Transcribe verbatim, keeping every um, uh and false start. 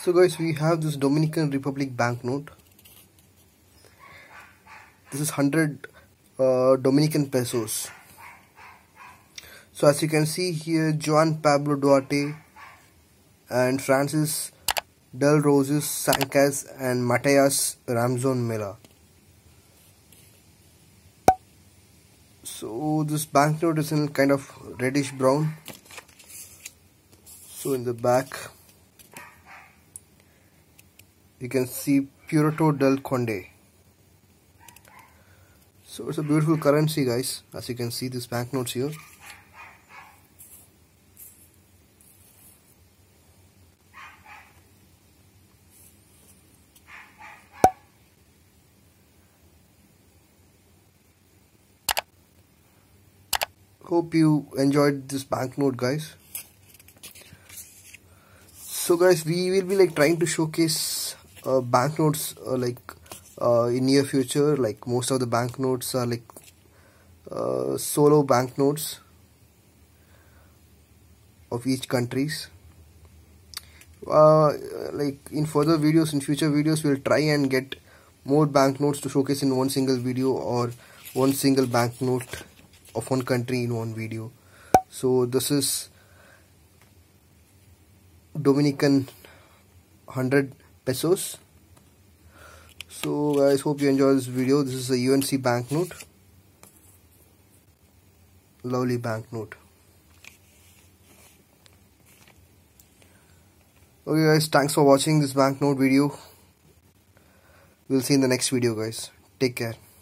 So guys, we have this Dominican Republic banknote. This is one hundred uh, Dominican pesos. So as you can see here, Juan Pablo Duarte and Francis Del Roses Sanchez and Matias Ramzon Mela. So this banknote is in kind of reddish brown. So in the back you can see Puerto del Conde. So it's a beautiful currency, guys. As you can see, these banknotes here. Hope you enjoyed this banknote, guys. So guys, we will be like trying to showcase uh, banknotes uh, like uh, in near future. Like most of the banknotes are like uh, solo banknotes of each countries. Uh, like in further videos, in future videos, we'll try and get more banknotes to showcase in one single video, or one single banknote of one country in one video. So this is Dominican one hundred pesos. So guys, hope you enjoy this video. This is a U N C banknote. Lovely banknote. Okay guys, thanks for watching this banknote video. We'll see you in the next video, guys. Take care.